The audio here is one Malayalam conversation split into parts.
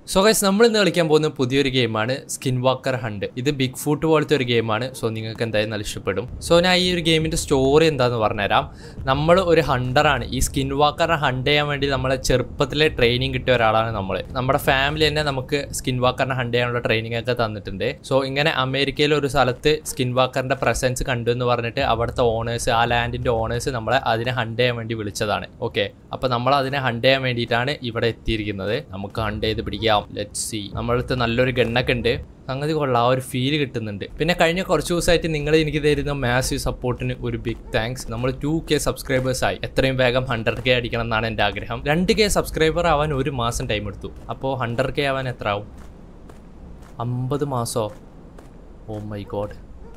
സോ ഗൈസ് നമ്മൾ ഇന്ന് കളിക്കാൻ പോകുന്ന പുതിയൊരു ഗെയിമാണ് സ്കിൻ വാക്കർ ഹണ്ട്. ഇത് ബിഗ് ഫൂട്ട് പോലത്തെ ഒരു ഗെയിമാണ്. സോ നിങ്ങൾക്ക് എന്തായാലും നല്ല ഇഷ്ടപ്പെടും. സോ ഞാൻ ഈ ഒരു ഗെയിമിൻ്റെ സ്റ്റോറി എന്താണെന്ന് പറഞ്ഞുതരാം. നമ്മൾ ഒരു ഹണ്ടറാണ്. ഈ സ്കിൻ വാക്കറിനെ ഹണ്ട് ചെയ്യാൻ വേണ്ടി നമ്മളെ ചെറുപ്പത്തിലെ ട്രെയിനിങ് കിട്ടിയ ഒരാളാണ് നമ്മൾ. നമ്മുടെ ഫാമിലി തന്നെ നമുക്ക് സ്കിൻ വാക്കറിനെ ഹണ്ട് ചെയ്യാനുള്ള ട്രെയിനിങ് ഒക്കെ തന്നിട്ടുണ്ട്. സോ ഇങ്ങനെ അമേരിക്കയിലെ ഒരു സ്ഥലത്ത് സ്കിൻ വാക്കറിൻ്റെ പ്രസൻസ് കണ്ടു എന്ന് പറഞ്ഞിട്ട് അവിടുത്തെ ഓണേഴ്സ്, ആ ലാൻഡിൻ്റെ ഓണേഴ്സ് നമ്മളെ അതിനെ ഹണ്ട് ചെയ്യാൻ വേണ്ടി വിളിച്ചതാണ്. ഓക്കെ, അപ്പോൾ നമ്മൾ അതിനെ ഹണ്ട് ചെയ്യാൻ വേണ്ടിയിട്ടാണ് ഇവിടെ എത്തിയിരിക്കുന്നത്. നമുക്ക് ഹണ്ട് ചെയ്ത് പിടിക്കാം. Let's see. നമ്മളടുത്ത് നല്ലൊരു ഗണ്ണൊക്കെ ഉണ്ട്. സംഗതി കൊള്ളാം, ആ ഒരു ഫീൽ കിട്ടുന്നുണ്ട്. പിന്നെ കഴിഞ്ഞ കുറച്ച് ദിവസമായിട്ട് നിങ്ങൾ എനിക്ക് തരുന്ന മാസീവ് സപ്പോർട്ടിന് ഒരു ബിഗ് താങ്ക്സ്. നമ്മൾ 2K സബ്സ്ക്രൈബേഴ്സ് ആയി. എത്രയും വേഗം 100K അടിക്കണം എന്നാണ് എൻ്റെ ആഗ്രഹം. 2K സബ്സ്ക്രൈബർ ആവാൻ ഒരു മാസം ടൈം എടുത്തു. അപ്പോൾ 100K ആവാൻ എത്ര ആവും? 50 മാസമോ? Oh my god.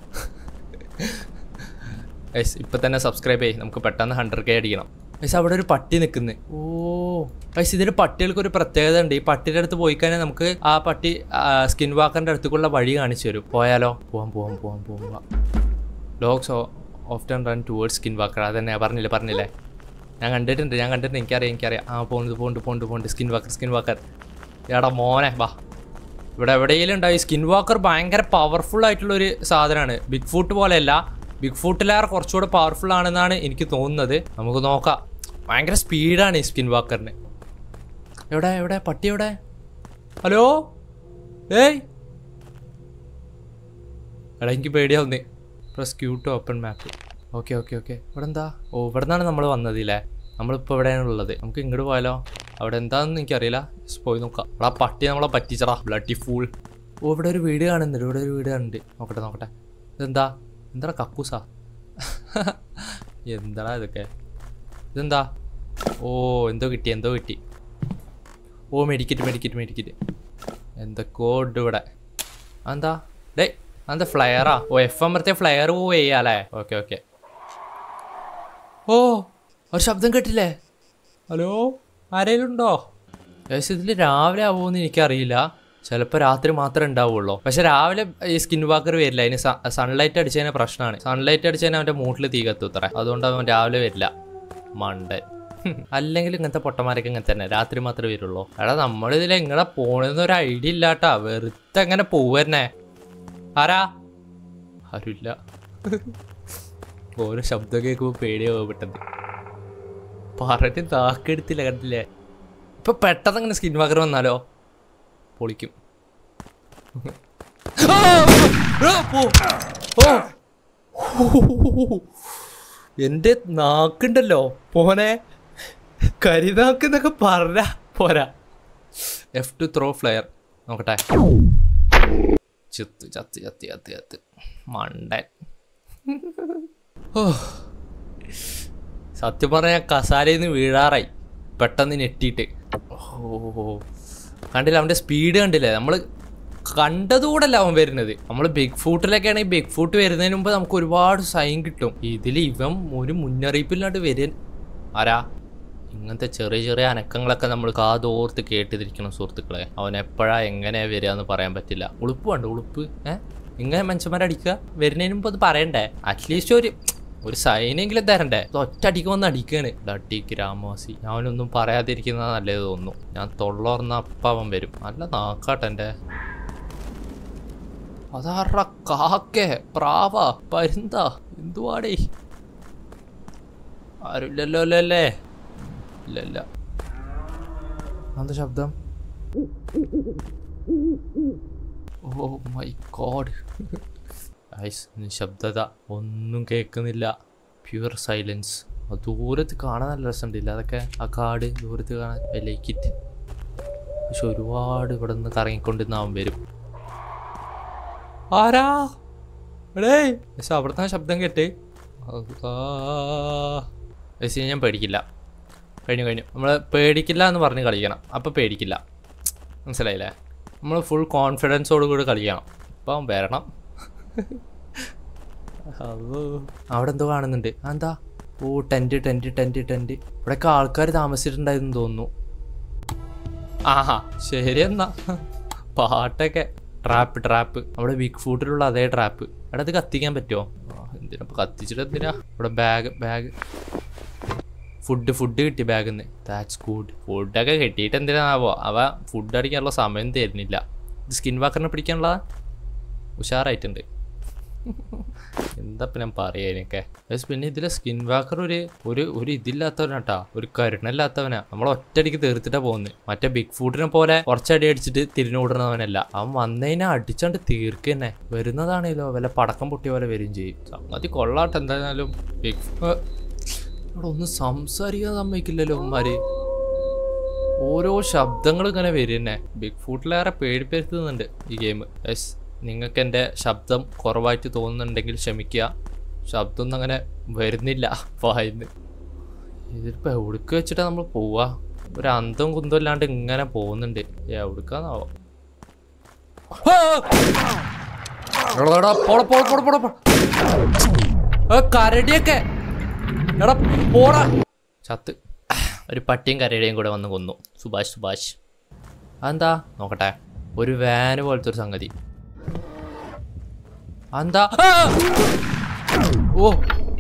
ഇപ്പം തന്നെ സബ്സ്ക്രൈബ് ചെയ്യും. നമുക്ക് പെട്ടെന്ന് 100K അടിക്കണം. പക്ഷെ അവിടെ ഒരു പട്ടി നിൽക്കുന്നത്. ഓ പക്ഷെ ഇതിൽ പട്ടികൾക്ക് ഒരു പ്രത്യേകത ഉണ്ട്. ഈ പട്ടിയുടെ അടുത്ത് പോയി കഴിഞ്ഞാൽ നമുക്ക് ആ പട്ടി സ്കിൻ വാക്കറിൻ്റെ അടുത്തേക്കുള്ള വഴി കാണിച്ചു തരും. പോയാലോ? പോവാം. Dogs often run towards skin walker. അതന്നെ പറഞ്ഞില്ലേ. ഞാൻ കണ്ടിട്ടുണ്ട്. എനിക്കറിയാം. ആ പോണ്ട് സ്കിൻ വാക്കർ. എടാ മോനെ വാ. ഇവിടെ എവിടെയെങ്കിലും ഉണ്ടാവും. ഈ സ്കിൻ വാക്കർ ഭയങ്കര പവർഫുൾ ആയിട്ടുള്ളൊരു സാധനമാണ്. ബിഗ് ഫൂട്ട് പോലെയല്ല, ബിഗ് ഫൂട്ടിലേറെ കുറച്ചുകൂടെ പവർഫുൾ ആണെന്നാണ് എനിക്ക് തോന്നുന്നത്. നമുക്ക് നോക്കാം. ഭയങ്കര സ്പീഡാണ് ഈ സ്കിൻ വാക്കറിന്. എവിടെ പട്ടി എവിടെ? ഹലോ, ഏയ് എടാ, എനിക്ക് പേടിയാവുന്നേ. Press Q to open map. Okay. ഇവിടെ എന്താ? ഓ, ഇവിടെ നിന്നാണ് നമ്മൾ വന്നതില്ലേ. നമ്മളിപ്പോൾ എവിടെയാണുള്ളത്? നമുക്ക് ഇങ്ങോട്ട് പോയാലോ? അവിടെ എന്താണെന്ന് എനിക്കറിയില്ല. പോയി നോക്കാം. ആ പട്ടി നമ്മളെ പറ്റിച്ചടാ, ബ്ലഡി ഫൂൾ. ഓ, ഇവിടെ ഒരു വീട് കാണുന്നുണ്ട്. നോക്കട്ടെ. ഇതെന്താ കക്കൂസാ? എന്താടാ ഇതൊക്കെ? ഇതെന്താ? ഓ, എന്തോ കിട്ടി. ഓ, മെഡിക്കറ്റ്. എന്തൊക്കെയോ ഉണ്ട് ഇവിടെ. അതെന്താ? അതെന്താ ഫ്ലയറാ? ഓ, FM ഫ്ലയർ ചെയ്യാല്ലേ? ഓക്കെ. ഓ, ഒരു ശബ്ദം കേട്ടില്ലേ? ഹലോ, ആരെങ്കിലും ഉണ്ടോ? ഏകദേശം ഇതിൽ രാവിലെ ആവുമെന്ന് എനിക്കറിയില്ല. ചിലപ്പോൾ രാത്രി മാത്രമേ ഉണ്ടാവുള്ളൂ. പക്ഷെ രാവിലെ ഈ സ്കിൻ വാക്കർ വരില്ല. അതിന് സൺലൈറ്റ് അടിച്ചതിന് പ്രശ്നമാണ്. സൺലൈറ്റ് അടിച്ചതിന് അവൻ്റെ മൂട്ടിൽ തീ കത്തുത്രേ. അതുകൊണ്ട് അവൻ രാവിലെ വരില്ല. മണ്ടൻ. അല്ലെങ്കിൽ ഇങ്ങനത്തെ പൊട്ടന്മാരൊക്കെ ഇങ്ങനെ തന്നെ രാത്രി മാത്രമേ വരുള്ളൂ. എടാ, നമ്മളിതിൽ എങ്ങനെ പോണെന്ന് ഒരു ഐഡിയ ഇല്ലാട്ടാ. വെറുതെ എങ്ങനെ പോവന്നെ? ആരുമില്ല. ഓരോ ശബ്ദം കേൾക്കുമ്പോൾ പേടിയാവും പെട്ടെന്ന്. പറഞ്ഞ് താക്കെടുത്തില്ല, കണ്ടില്ലേ? ഇപ്പൊ പെട്ടെന്ന് അങ്ങനെ സ്കിൻ വാക്കർ വന്നാലോ പൊളിക്കും. എൻ്റെ നാക്കുണ്ടല്ലോ പോനെ, കരിനാക്കെന്നൊക്കെ പറഞ്ഞ പോരാ. F to throw flare. നോക്കട്ടെ. ചത്ത് മണ്ടൻ. ഓ, സത്യം പറഞ്ഞാൽ കസാരയിൽ നിന്ന് വീഴാറായി പെട്ടെന്ന് ഞെട്ടിയിട്ട്. ഓ, കണ്ടില്ല അവൻ്റെ സ്പീഡ് കണ്ടില്ലേ? നമ്മൾ കണ്ടതുകൂടല്ല അവൻ വരുന്നത്. നമ്മൾ ബിഗ് ഫൂട്ടിലൊക്കെ ആണെങ്കിൽ ബിഗ് ഫൂട്ട് വരുന്നതിന് മുമ്പ് നമുക്ക് ഒരുപാട് സൈൻ കിട്ടും. ഇതിൽ ഇവൻ ഒരു മുന്നറിയിപ്പില്ലാണ്ട് വരാൻ ഇങ്ങനത്തെ ചെറിയ അനക്കങ്ങളൊക്കെ നമ്മൾ കാതോർത്ത് കേട്ടിരിക്കണം സുഹൃത്തുക്കളെ. അവൻ എപ്പോഴാ എങ്ങനെയാ വരിക എന്ന് പറയാൻ പറ്റില്ല. ഉളുപ്പ് ഇങ്ങനെ മനുഷ്യന്മാരടിക്കുക വരുന്നതിന് മുമ്പ് അത് പറയണ്ടേ? അറ്റ്ലീസ്റ്റ് ഒരു സൈനെങ്കിലും തരണ്ടേ? ഒറ്റടിക്ക് വന്ന് അടിക്കാണ്. ഡട്ടി ഗ്രാമവാസി. ഞാനൊന്നും പറയാതിരിക്കുന്നത് നല്ലത് തോന്നുന്നു. ഞാൻ തൊള്ളോർന്ന അപ്പം അവൻ വരും. നല്ല നാക്കാട്ടെൻ്റെ. അതാറ കാക്കേ, പ്രാവ, പരുന്ത, എന്തുവാടേ? ആരുമില്ലല്ലോ അല്ലേ? ഇല്ല. എന്താ ശബ്ദം? Oh my god. നിശബ്ദത, ഒന്നും കേൾക്കുന്നില്ല. Pure silence. ദൂരത്ത് കാണാൻ നല്ല രസമുണ്ടില്ല അതൊക്കെ. ആ കാട് ദൂരത്ത് കാണാൻ ലൈക്ക് ഇറ്റ്. പക്ഷെ ഒരുപാട് ഇവിടെ നിന്ന് കറങ്ങിക്കൊണ്ടിരുന്ന അവൻ വരും. പക്ഷെ അവിടുത്തെ ശബ്ദം കേട്ട് ഞാൻ പേടിക്കില്ല. കഴിഞ്ഞു. നമ്മൾ പേടിക്കില്ല എന്ന് പറഞ്ഞ് കളിക്കണം. അപ്പം പേടിക്കില്ല. മനസ്സിലായില്ലേ? നമ്മൾ ഫുൾ കോൺഫിഡൻസോട് കൂടി കളിക്കണം. അപ്പം വരണം. അവിടെ എന്തോ കാണുന്നുണ്ട്. എന്താ? ഓ, ടെൻറ്റ്. ഇവിടെയൊക്കെ ആൾക്കാർ താമസിച്ചിട്ടുണ്ടായിരുന്നു തോന്നുന്നു. ആഹാ, ശരി എന്നാ. പാട്ടൊക്കെ. ട്രാപ്പ്. നമ്മുടെ ബിഗ് ഫൂട്ടിലുള്ള അതേ ട്രാപ്പ്. എടാ, ഇത് കത്തിക്കാൻ പറ്റുമോ? എന്തിനാ കത്തിച്ചിട്ട് എന്തിനാ? ഇവിടെ ബാഗ് ഫുഡ് കിട്ടി ബാഗിൽ നിന്ന്. That's good. ഫുഡൊക്കെ കിട്ടിയിട്ട് എന്തിനാവോ, അവ ഫുഡ് അടിക്കാനുള്ള സമയം തരുന്നില്ല. ഇത് സ്കിൻ വാക്കറിനെ പിടിക്കാനുള്ളതാ. ഉഷാറായിട്ടുണ്ട്. എന്താ ഞാൻ പറയാ ഇതിനൊക്കെ. പിന്നെ ഇതിലെ സ്കിൻ വാക്കർ ഒരു ഇതില്ലാത്തവനാട്ടാ, ഒരു കരുണല്ലാത്തവനാ. നമ്മൾ ഒറ്റയടിക്ക് തീർത്തിട്ടാ പോകുന്നത്. മറ്റേ ബിഗ് ഫുഡിനെ പോലെ കുറച്ചടി അടിച്ചിട്ട് തിരിഞ്ഞുകൂടുന്നവനല്ല. അവൻ വന്നതിനെ അടിച്ചോണ്ട് തീർക്ക് തന്നെ. വരുന്നതാണല്ലോ വല്ല പടക്കം പൊട്ടിയ പോലെ വരും ചെയ്യും. സംഗതി കൊള്ളാട്ടെ. എന്തായാലും ബിഗ് അവിടെ ഒന്നും സംസാരിക്കാൻ സമ്മതിക്കില്ലല്ലോ ഉമ്മാര്. ഓരോ ശബ്ദങ്ങൾ ഇങ്ങനെ വരും തന്നെ. ബിഗ് ഫുഡിലേറെ പേടിപ്പെടുത്തുന്നുണ്ട് ഈ ഗെയിം. യെസ്, നിങ്ങൾക്ക് എൻ്റെ ശബ്ദം കുറവായിട്ട് തോന്നുന്നുണ്ടെങ്കിൽ ക്ഷമിക്കുക. ശബ്ദമൊന്നും അങ്ങനെ വരുന്നില്ല വായിന്ന്. ഇതിപ്പോൾ എവിടേക്ക് വെച്ചിട്ടാണ് നമ്മൾ പോവുക? ഒരു അന്തം കുന്തം ഇല്ലാണ്ട് ഇങ്ങനെ പോകുന്നുണ്ട്. എവിടേക്കാന്നാവോ? കരടിയൊക്കെ എടാ പോടാ. ചത്ത്. ഒരു പട്ടിയും കരടിയും കൂടെ വന്ന് കൊന്നു. സുഭാഷ്. അതെന്താ നോക്കട്ടെ. ഒരു വാന് പോലത്തെ ഒരു സംഗതി. എന്താ? ഓ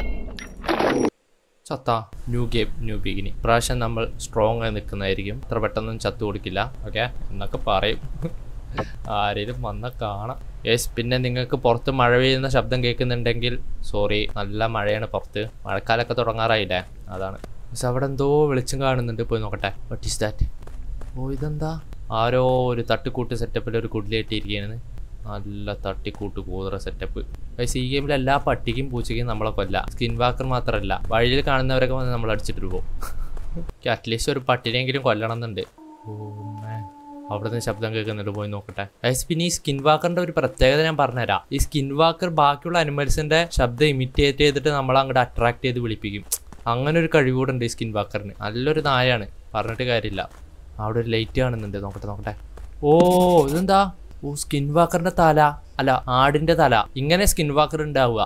ചത്താ. New game new beginning. പ്രാവശ്യം നമ്മൾ സ്ട്രോങ് ആയി നിൽക്കുന്നതായിരിക്കും. ഇത്ര പെട്ടെന്ന് ചത്തു കൊടുക്കില്ല. ഓക്കെ എന്നൊക്കെ പറയും. ആരെങ്കിലും വന്ന കാണാം. യെസ്, പിന്നെ നിങ്ങൾക്ക് പുറത്ത് മഴ പെയ്യുന്ന ശബ്ദം കേൾക്കുന്നുണ്ടെങ്കിൽ സോറി, നല്ല മഴയാണ് പുറത്ത്. മഴക്കാലമൊക്കെ തുടങ്ങാറായില്ലേ, അതാണ്. പക്ഷെ അവിടെ എന്തോ വെളിച്ചം കാണുന്നുണ്ട്. പോയി നോക്കട്ടെ. What is that? ഓ ഇതെന്താ? ആരോ ഒരു തട്ടിക്കൂട്ട് സെറ്റപ്പിൽ ഒരു കുടിലേറ്റിരിക്കുകയാണ്. നല്ല തട്ടിക്കൂട്ട് കൂതറ സെറ്റപ്പ്. പക്ഷേ ഈ ഗെയിമിൽ എല്ലാ പട്ടിക്കും പൂച്ചയ്ക്കും നമ്മളെ കൊല്ല. സ്കിൻ വാക്കർ മാത്രമല്ല, വഴിയിൽ കാണുന്നവരൊക്കെ വന്ന് നമ്മൾ അടിച്ചിട്ട് പോകും. അറ്റ്ലീസ്റ്റ് ഒരു പട്ടിനെങ്കിലും കൊല്ലണം എന്നുണ്ട്. ഓ മാൻ, അവിടെ നിന്ന് ശബ്ദം കേൾക്കുന്നുണ്ട്. പോയി നോക്കട്ടെ. പിന്നെ ഈ സ്കിൻ വാക്കറിന്റെ ഒരു പ്രത്യേകത ഞാൻ പറഞ്ഞുതരാം. ഈ സ്കിൻ വാക്കർ ബാക്കിയുള്ള അനിമൽസിന്റെ ശബ്ദം ഇമിറ്റേറ്റ് ചെയ്തിട്ട് നമ്മളെ അങ്ങോട്ട് അട്രാക്ട് ചെയ്ത് വിളിപ്പിക്കും. അങ്ങനെ ഒരു കഴിവുകൂടെ ഉണ്ട് ഈ സ്കിൻ വാക്കറിന്. നല്ലൊരു നായാണ്, പറഞ്ഞിട്ട് കാര്യമില്ല. അവിടെ ഒരു ലൈറ്റ് കാണുന്നുണ്ട്. നോക്കട്ടെ. ഓ ഇതെന്താ? ഓ സ്കിൻ വാക്കറിന്റെ തല അല്ല, ആടിന്റെ തല. ഇങ്ങനെ സ്കിൻ വാക്കർ ഉണ്ടാവുക.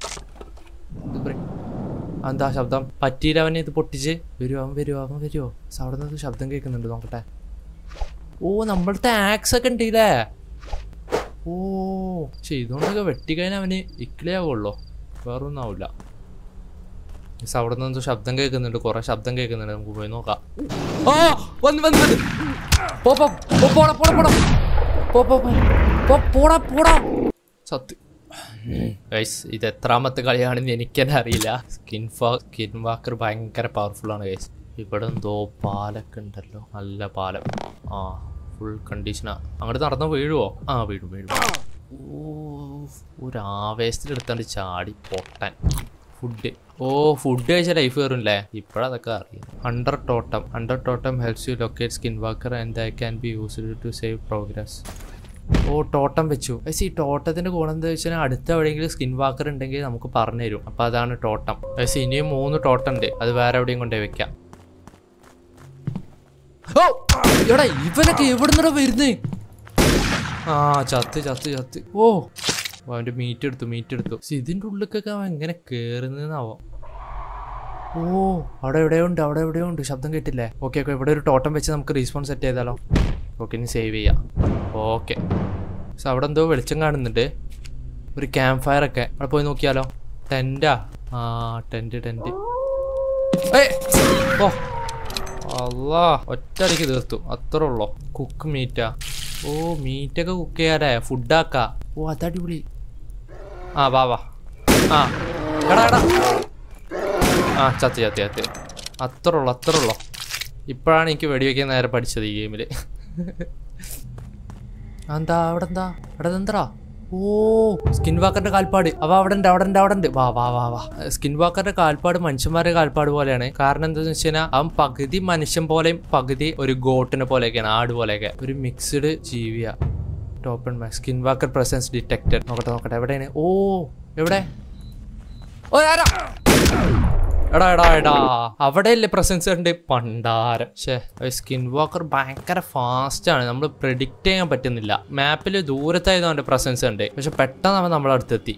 എന്താ ശബ്ദം? പറ്റിയില്ല അവനെ ഇത് പൊട്ടിച്ച്. അവൻ വരുമോ? അവിടെ നിന്ന് ശബ്ദം കേൾക്കുന്നുണ്ട്. നോക്കട്ടെ. ഓ നമ്മളത്തെ ആക്സ് ഒക്കെ ഉണ്ടല്ലേ. ഓ പക്ഷെ ഇതുകൊണ്ടൊക്കെ വെട്ടിക്കഴിഞ്ഞാൽ അവന് ഇക്ലേ ആവുള്ളൂ, വേറൊന്നും ആവില്ല. അവിടെ നിന്ന് എന്തോ ശബ്ദം കേൾക്കുന്നുണ്ട്. കുറെ ശബ്ദം കേൾക്കുന്നുണ്ട്. നമുക്ക് പോയി നോക്കാം. ഓ വന്ന് സത്ത്. ഗൈസ് ഇത് എത്രാമത്തെ കളിയാണെന്ന് എനിക്ക് തന്നെ അറിയില്ല. സ്കിൻ വാക്കർ ഭയങ്കര പവർഫുള്ളാണ് ഗൈസ്. ഇവിടെ എന്തോ പാലൊക്കെ ഉണ്ടല്ലോ, നല്ല പാലം. ആ ഫുൾ കണ്ടീഷനാ. അങ്ങോട്ട് നടന്ന വീഴുവോ? ആ വീഴും. ഓ ഒരു ആവേശത്തിലെടുത്താണ്ട് ചാടി പൊട്ടാൻ. ഫുഡ് കഴിച്ച ലൈഫ് കയറുമല്ലേ? ഇപ്പോഴതൊക്കെ അറിയാം. Under totem helps you locate skin walker and that can be used to save progress. ഓ ടോട്ടം വെച്ചു. പക്ഷേ ഈ ടോട്ടത്തിന്റെ ഗുണം എന്താ വെച്ചാൽ അടുത്ത എവിടെയെങ്കിലും സ്കിൻ വാക്കർ ഉണ്ടെങ്കിൽ നമുക്ക് പറഞ്ഞു തരും. അപ്പൊ അതാണ് ടോട്ടം. പക്ഷേ ഇനിയും 3 ടോട്ടം ഉണ്ട്. അത് വേറെ എവിടെയും കൊണ്ടുപോയി വെക്കാം. ഓ എടാ ഇവനൊക്കെ എവിടുന്നടാ വരുന്നേ? ആ ചത്ത്. ഓ അവൻ്റെ മീറ്റ് എടുത്തു. ഇതിൻ്റെ ഉള്ളിലേക്കൊക്കെ അവൻ എങ്ങനെ കയറുന്നതാവോ? ഓ അവിടെ എവിടെയോ ഉണ്ട്. ശബ്ദം കേട്ടില്ലേ? ഓക്കെ ഇവിടെ ഒരു ടോട്ടം വെച്ച് നമുക്ക് റീസ്പോൺ സെറ്റ് ചെയ്താലോ? ഓക്കെ ഇനി സേവ് ചെയ്യാം. ഓക്കെ പക്ഷെ അവിടെ എന്തോ വെളിച്ചം കാണുന്നുണ്ട്. ഒരു ക്യാമ്പ് ഫയർ ഒക്കെ. അവിടെ പോയി നോക്കിയാലോ? ടെൻറ്റാ? ആ ടെൻറ്റ്. ഓ അല്ലാ ഒറ്റയടിക്ക് തീർത്തു. അത്രേ ഉള്ളോ? കുക്ക് മീറ്റാ? ഓ മീറ്റൊക്കെ കുക്ക് ചെയ്യാലേ? ഫുഡാക്കാ? ഓ അതടിപൊളി. ആ വാ ആ എടാ ആ ചത്ത്. അത്രേ ഉള്ളോ? ഇപ്പോഴാണ് എനിക്ക് വെടിവെക്കാൻ നേരെ പഠിച്ചത് ഈ ഗെയിമിൽ. എന്താ അവിടെ എന്താ? ഓ സ്കിൻ വാക്കറിന്റെ കാൽപ്പാട്. അവിടെ ഉണ്ട്. വാ. സ്കിൻ വാക്കറിന്റെ കാൽപ്പാട് മനുഷ്യന്മാരുടെ കാൽപ്പാട് പോലെയാണ്. കാരണം എന്താണെന്ന് വെച്ച് കഴിഞ്ഞാൽ അവൻ പകുതി മനുഷ്യൻ പോലെയും പകുതി ഒരു ഗോട്ടിനെ പോലെയൊക്കെയാണ്, ആട് പോലെയൊക്കെ. ഒരു മിക്സ്ഡ് ജീവിയാ. ടോപ്പൺ മാക്സ് സ്കിൻ വാക്കർ പ്രസൻസ് ഡിറ്റക്റ്റഡ്. നോക്കട്ടെ എവിടെയാണ്? ഓ എവിടെ? ഓ എടാ അവിടെയല്ലേ പ്രസൻസ് ഉണ്ട് പണ്ടാരം. സ്കിൻ വാക്കർ ഭയങ്കര ഫാസ്റ്റ് ആണ്. നമ്മൾ പ്രെഡിക്റ്റ് ചെയ്യാൻ പറ്റുന്നില്ല. മാപ്പിൽ ദൂരത്തായിരുന്നു അവന്റെ പ്രസൻസ് ഉണ്ട്. പക്ഷെ പെട്ടെന്ന് അവൻ നമ്മളെ അടുത്തെത്തി.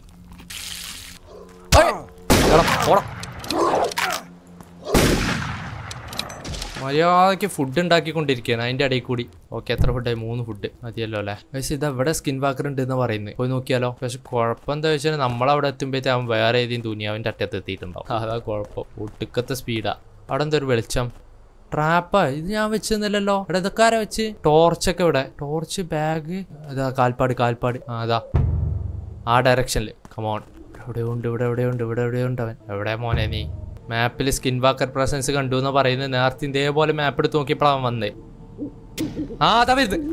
മര്യാദയ്ക്ക് ഫുഡ് ഉണ്ടാക്കിക്കൊണ്ടിരിക്കുകയാണ് അതിൻ്റെ ഇടയിൽ കൂടി. ഓക്കെ എത്ര ഫുഡായി? 3 ഫുഡ് മതിയല്ലോ അല്ലേ? പക്ഷേ ഇതെവിടെ സ്കിൻ വാക്കർ ഉണ്ട് എന്ന് പറയുന്നത്. പോയി നോക്കിയാലോ? പക്ഷെ കുഴപ്പം എന്താ വെച്ചാൽ നമ്മളവിടെ എത്തുമ്പോഴത്തേ അവൻ വേറെ ഏതെങ്കിലും ദുനിയാവിൻ്റെ അറ്റത്ത് എത്തിയിട്ടുണ്ടാവും. അതാ കുഴപ്പം. ഒടുക്കത്തെ സ്പീഡാ. അവിടെ എന്തൊരു വെളിച്ചം ട്രാപ്പാ ഇത് ഞാൻ വെച്ചെന്നില്ലല്ലോ ഇവിടെ ഇതൊക്കെ ആരാ വെച്ച് ടോർച്ചൊക്കെ ഇവിടെ ടോർച്ച് ബാഗ് അതാ കാൽപ്പാട് അതാ ആ ഡയറക്ഷനിൽ കമോൺ എവിടെയുണ്ട് ഇവിടെ അവൻ എവിടെ മോനെ നീ മാപ്പിൽ സ്കിൻ വാക്കർ പ്രസൻസ് കണ്ടു എന്ന് പറയുന്നത് നേരത്തെ ഇതേപോലെ മാപ്പ് എടുത്ത് നോക്കിയപ്പോഴാണ് അവൻ വന്നേ അതാ വരുന്നത്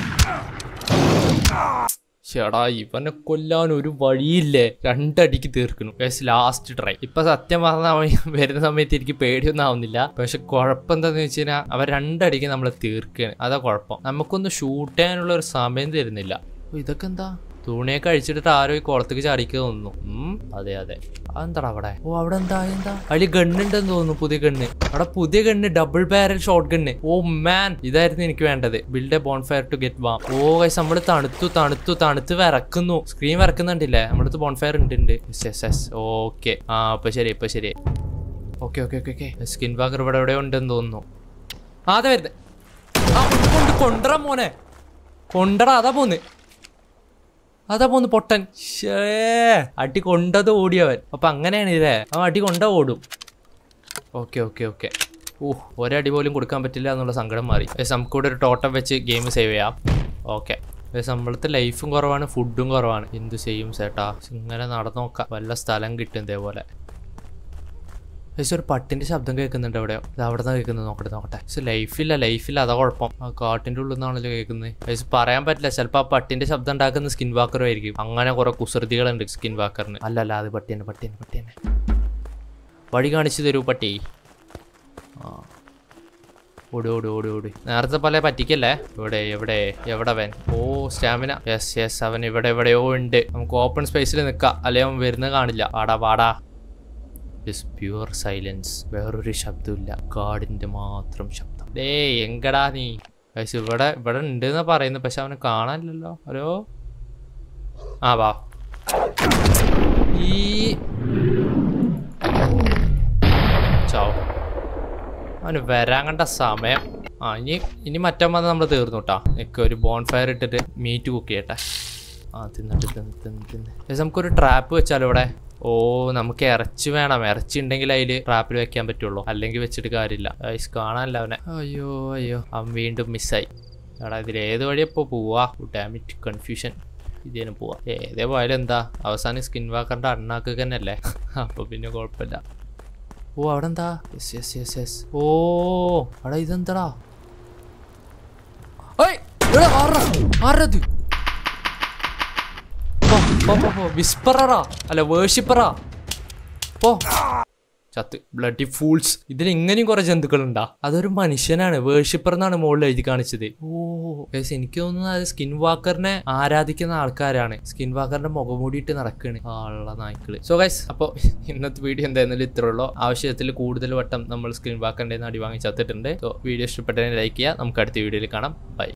ചേടാ ഇവനെ കൊല്ലാൻ ഒരു വഴിയില്ലേ 2 അടിക്ക് തീർക്കുന്നു ലാസ്റ്റ് ട്രൈ ഇപ്പൊ സത്യം പറഞ്ഞ വരുന്ന സമയത്ത് എനിക്ക് പേടിയൊന്നും ആവുന്നില്ല പക്ഷെ കുഴപ്പം എന്താന്ന് വെച്ച് കഴിഞ്ഞാൽ അവൻ 2 അടിക്ക് നമ്മളെ തീർക്കുകയാണ് അതാ കുഴപ്പം നമുക്കൊന്ന് ഷൂട്ട് ചെയ്യാനുള്ള ഒരു സമയം തരുന്നില്ല ഇതൊക്കെ എന്താ തുണിയൊക്കെ അഴിച്ചിട്ട് ആരോ ഈ കുളത്തേക്ക് ചാടിക്കുക തോന്നുന്നു അതെ അതെന്താടാ അവിടെ അവിടെ എന്താ അതിൽ ഗണ്ണുണ്ടെന്ന് തോന്നുന്നു പുതിയ ഗണ്ണ് അവിടെ പുതിയ gun double barrel shotgun man ഇതായിരുന്നു എനിക്ക് വേണ്ടത് build a bonfire to get warm guys നമ്മള് തണുത്ത് വിറക്കുന്നു സ്ക്രീൻ വിറക്കുന്നുണ്ടില്ലേ നമ്മുടെ ബോൺഫയർ ഉണ്ട് ഓക്കെ ഇപ്പൊ ശരി ഓക്കെ സ്കിൻ വാക്കർ ഇവിടെ എവിടെ ഉണ്ടെന്ന് തോന്നുന്നു അതെ വരുന്നത് കൊണ്ടറ മോനെ കൊണ്ടറ അതാ പോന്ന് പൊട്ടൻ അടി കൊണ്ടത് ഓടിയവൻ അപ്പൊ അങ്ങനെയാണ് ഇതേ അവൻ അടി കൊണ്ട ഓടും ഓക്കെ ഒരടി പോലും കൊടുക്കാൻ പറ്റില്ല എന്നുള്ള സങ്കടം മാറി നമുക്കിവിടെ ഒരു ടോട്ടം വെച്ച് ഗെയിം സേവ് ചെയ്യാം ഓക്കെ നമ്മളത്തെ ലൈഫും കുറവാണ് ഫുഡും കുറവാണ് എന്ത് ചെയ്യും ചേട്ടാ ഇങ്ങനെ നടന്നു നോക്കാം വല്ല സ്ഥലം കിട്ടും ഇതേപോലെ ഒരു പട്ടിന്റെ ശബ്ദം കേൾക്കുന്നുണ്ട് എവിടെയോ അവിടെ നിന്ന് കേൾക്കുന്നത് നോക്കട്ടെ ലൈഫില്ല അതാ കുഴപ്പം ആ കാട്ടിന്റെ ഉള്ളിൽ നിന്നാണല്ലോ കേൾക്കുന്നത് പറയാൻ പറ്റില്ല ചിലപ്പോൾ ആ പട്ടിന്റെ ശബ്ദം ഉണ്ടാക്കുന്ന സ്കിൻ വാക്കറും ആയിരിക്കും അങ്ങനെ കുറെ കുസൃതികളുണ്ട് സ്കിൻ വാക്കറിന് അല്ല അത് പട്ടി വഴി കാണിച്ചു തരൂ പട്ടി ഓടി നേരത്തെ പല പറ്റിക്കല്ലേ എവിടെ അവൻ സ്റ്റാമിന യെസ് അവൻ എവിടെയോ ഉണ്ട് നമുക്ക് ഓപ്പൺ സ്പേസിൽ നിൽക്കാം അല്ലെ അവൻ വരുന്നത് കാണില്ല വാടാ പ്യൂർ സൈലൻസ് വേറൊരു ശബ്ദമില്ല കാടിന്റെ മാത്രം ശബ്ദം എങ്കടാ നീ ഇവിടെ ഉണ്ട് എന്നാ പറയുന്നത് പക്ഷെ അവനെ കാണാനില്ലല്ലോ ഹലോ വാ ചാവ് അവന് വരാൻ കണ്ട സമയം ഇനി മറ്റം വന്ന് നമ്മൾ തീർന്നു കേട്ടാ എനിക്ക് ഒരു ബോൺഫയർ ഇട്ടിട്ട് മീറ്റ് കുക്ക് ചെയ്യട്ടെ തിന്ന് നമുക്കൊരു ട്രാപ്പ് വെച്ചാലോ ഇവിടെ നമുക്ക് ഇറച്ചി വേണം ഇറച്ചി ഉണ്ടെങ്കിൽ അതില് ട്രാപ്പിൽ വെക്കാൻ പറ്റുള്ളൂ അല്ലെങ്കിൽ വെച്ചിട്ട് കാര്യമില്ല കാണാനല്ല അവനെ അയ്യോ അവൻ വീണ്ടും മിസ്സായി എടാ ഇതിൽ ഏത് വഴിയപ്പോ പോവാ ഡാമിറ്റ് കൺഫ്യൂഷൻ ഇതിന് പോവാ ഏതേ പോയാലും എന്താ അവസാനം സ്കിൻ വാക്കറിന്റെ അണ്ണാക്ക് തന്നെ അല്ലേ അപ്പൊ പിന്നെ കുഴപ്പമില്ല അവിടെ എന്താ എടാ ഇതെന്താടാ ആരത് വിസ്പററാ അല്ല വേർഷിപ്പറാ ചത്ത് ബ്ലഡി ഫൂൾസ് ഇതിൽ ഇങ്ങനെയും കുറെ ജന്തുക്കളുണ്ടാ അതൊരു മനുഷ്യനാണ് വേർഷിപ്പർ എന്നാണ് മുകളിൽ എഴുതി കാണിച്ചത് എനിക്ക് തോന്നുന്നത് അത് സ്കിൻ വാക്കറിനെ ആരാധിക്കുന്ന ആൾക്കാരാണ് സ്കിൻ വാക്കറിന്റെ മുഖമൂടിയിട്ട് നടക്കാണ് ആളുള്ള നായ്ക്കള് സോ ഗൈസ് അപ്പോൾ ഇന്നത്തെ വീഡിയോ എന്തായാലും ഇത്രേ ഉള്ളൂ ആവശ്യത്തിൽ കൂടുതൽ വട്ടം നമ്മൾ സ്കിൻ വാക്കറിന്റെ അടി വാങ്ങി ചത്തിട്ടുണ്ട് സോ വീഡിയോ ഇഷ്ടപ്പെട്ടതിനെ ലൈക്ക് ചെയ്യുക നമുക്ക് അടുത്ത വീഡിയോയിൽ കാണാം ബൈ